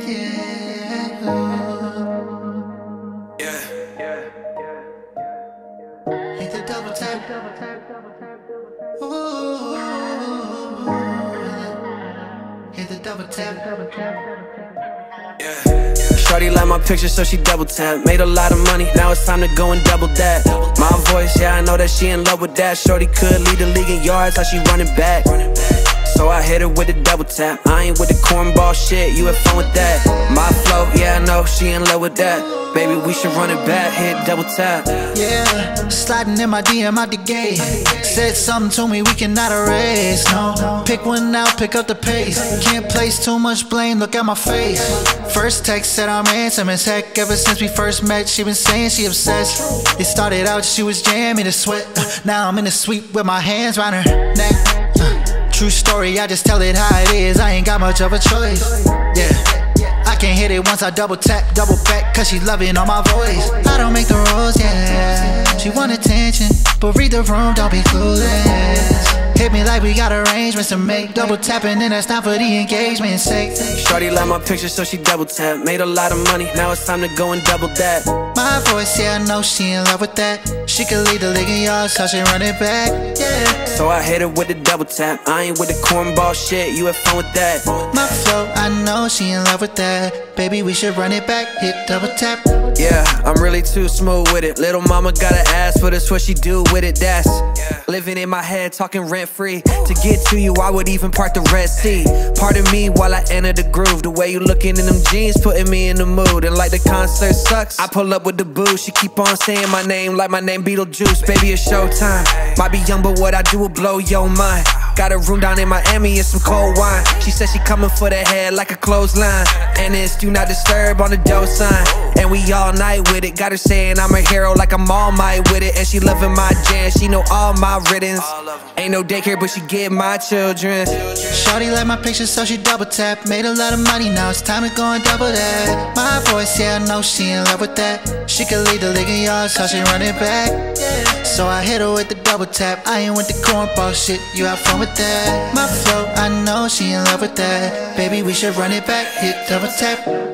Hit the double tap. Ooh. Hit the double tap. Shorty like my picture, so she double tap. Made a lot of money, now it's time to go and double that. My voice, yeah, I know that she in love with that. Shorty could lead the league in yards, how she running back. So I hit her with a double tap. I ain't with the cornball shit, you have fun with that. My flow, yeah, I know she in love with that. Baby, we should run it back, hit double tap. Yeah, sliding in my DM out the gate. Said something to me we cannot erase, no. Pick one out, pick up the pace. Can't place too much blame, look at my face. First text said I'm handsome as heck. Ever since we first met, she been saying she obsessed. It started out, she was jamming the sweat. Now I'm in the suite with my hands round her neck. True story, I just tell it how it is. I ain't got much of a choice. Yeah, I can't hit it once I double tap, double back, cause she loving all my voice. I don't make the rules, yeah. She want attention, but read the room, don't be clueless. Hit me like we got arrangements to make. Double tapping, and that's not for the engagement's sake. Shorty like my picture, so she double tap. Made a lot of money, now it's time to go and double that. My voice, yeah, I know she in love with that. She could lead the league in yards, so she run it back, yeah. So I hit her with the double tap. I ain't with the cornball shit, you have fun with that. My flow, I know she in love with that. Baby, we should run it back, hit double tap. Yeah, I'm really too smooth with it. Little mama gotta ask for this, what she do with it, that's living in my head, talking rent free. To get to you, I would even part the Red Sea. Pardon me while I enter the groove. The way you looking in them jeans, putting me in the mood. And like the concert sucks, I pull up with the boo. She keep on saying my name like my name Beetlejuice. Baby, it's showtime. Might be young, but what I do will blow your mind. Got a room down in Miami and some cold wine. She said she coming for the head like a clothesline. And it's do not disturb on the dough sign. And we all night with it. Got her saying I'm a hero like I'm All Might with it. And she loving my jam, she know all my riddance. Ain't no daycare, but she get my children. Shorty like my picture, so she double tap. Made a lot of money, now it's time to go and double that. My voice, yeah, I know she in love with that. She could lead the league in yards, so she run it back, yeah. So I hit her with the double tap. I ain't with the cornball shit, you have fun with that. My flow, I know she in love with that. Baby, we should run it back, hit double tap.